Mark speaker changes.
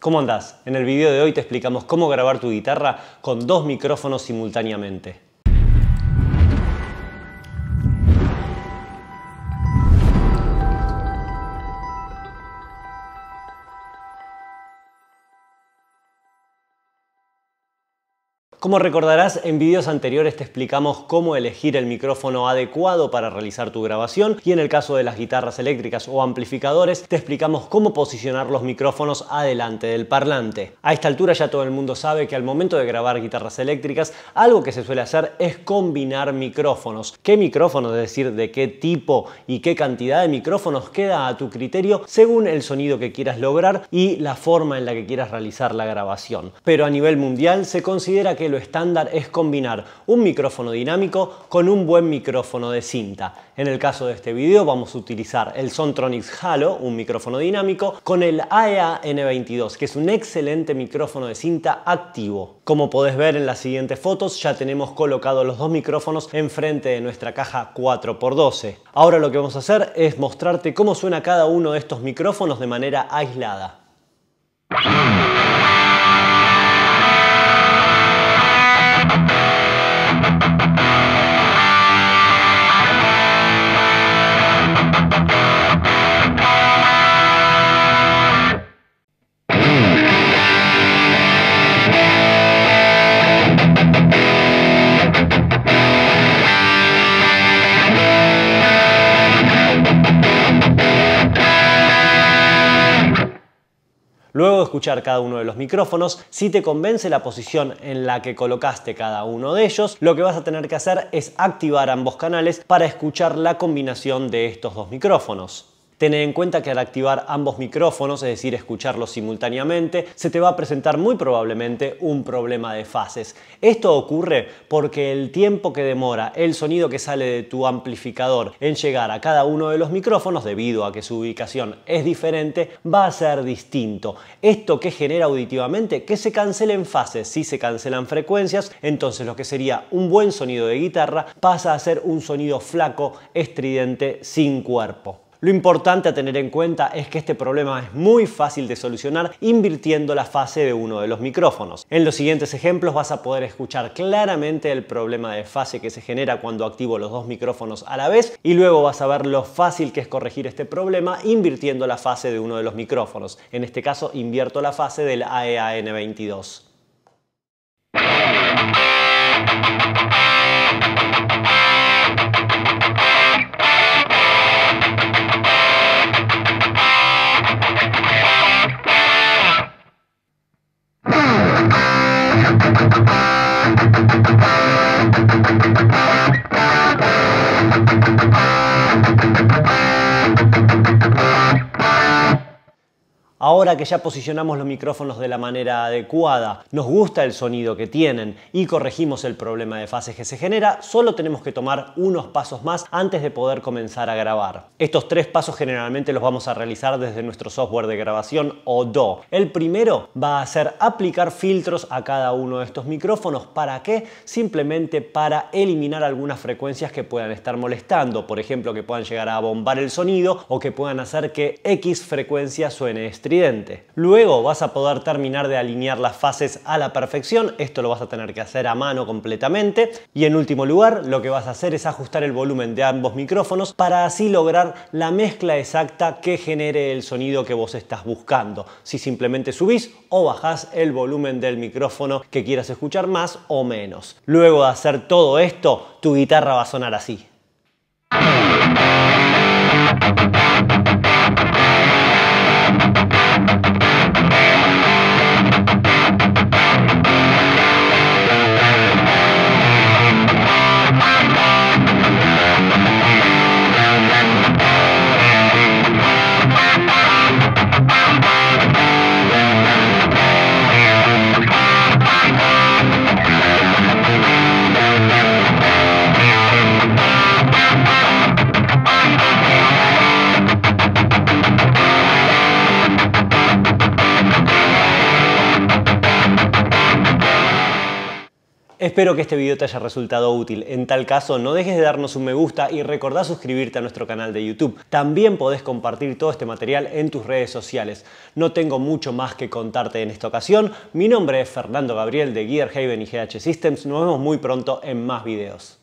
Speaker 1: ¿Cómo andás? En el video de hoy te explicamos cómo grabar tu guitarra con dos micrófonos simultáneamente. Como recordarás, en videos anteriores te explicamos cómo elegir el micrófono adecuado para realizar tu grabación y en el caso de las guitarras eléctricas o amplificadores te explicamos cómo posicionar los micrófonos adelante del parlante. A esta altura ya todo el mundo sabe que al momento de grabar guitarras eléctricas algo que se suele hacer es combinar micrófonos. ¿Qué micrófonos? Es decir, de qué tipo y qué cantidad de micrófonos queda a tu criterio según el sonido que quieras lograr y la forma en la que quieras realizar la grabación. Pero a nivel mundial se considera que lo estándar es combinar un micrófono dinámico con un buen micrófono de cinta. En el caso de este video vamos a utilizar el Sontronics Halo, un micrófono dinámico, con el AEA N22, que es un excelente micrófono de cinta activo. Como podés ver en las siguientes fotos, ya tenemos colocados los dos micrófonos enfrente de nuestra caja 4x12. Ahora lo que vamos a hacer es mostrarte cómo suena cada uno de estos micrófonos de manera aislada. Luego de escuchar cada uno de los micrófonos, si te convence la posición en la que colocaste cada uno de ellos, lo que vas a tener que hacer es activar ambos canales para escuchar la combinación de estos dos micrófonos. Ten en cuenta que al activar ambos micrófonos, es decir, escucharlos simultáneamente, se te va a presentar muy probablemente un problema de fases. Esto ocurre porque el tiempo que demora el sonido que sale de tu amplificador en llegar a cada uno de los micrófonos, debido a que su ubicación es diferente, va a ser distinto. ¿Esto qué genera auditivamente? Que se cancelen fases. Si se cancelan frecuencias, entonces lo que sería un buen sonido de guitarra pasa a ser un sonido flaco, estridente, sin cuerpo. Lo importante a tener en cuenta es que este problema es muy fácil de solucionar invirtiendo la fase de uno de los micrófonos. En los siguientes ejemplos vas a poder escuchar claramente el problema de fase que se genera cuando activo los dos micrófonos a la vez y luego vas a ver lo fácil que es corregir este problema invirtiendo la fase de uno de los micrófonos. En este caso invierto la fase del AEA N22. Ahora que ya posicionamos los micrófonos de la manera adecuada, nos gusta el sonido que tienen y corregimos el problema de fases que se genera, solo tenemos que tomar unos pasos más antes de poder comenzar a grabar. Estos tres pasos generalmente los vamos a realizar desde nuestro software de grabación o DAW. El primero va a ser aplicar filtros a cada uno de estos micrófonos. ¿Para qué? Simplemente para eliminar algunas frecuencias que puedan estar molestando, por ejemplo que puedan llegar a bombar el sonido o que puedan hacer que X frecuencia suene estridente. Luego vas a poder terminar de alinear las fases a la perfección. Esto lo vas a tener que hacer a mano completamente. Y en último lugar, lo que vas a hacer es ajustar el volumen de ambos micrófonos para así lograr la mezcla exacta que genere el sonido que vos estás buscando. Si simplemente subís o bajás el volumen del micrófono que quieras escuchar más o menos. Luego de hacer todo esto, tu guitarra va a sonar así. Espero que este video te haya resultado útil. En tal caso, no dejes de darnos un me gusta y recordá suscribirte a nuestro canal de YouTube. También podés compartir todo este material en tus redes sociales. No tengo mucho más que contarte en esta ocasión. Mi nombre es Fernando Gabriel de Gear Haven y GH Systems. Nos vemos muy pronto en más videos.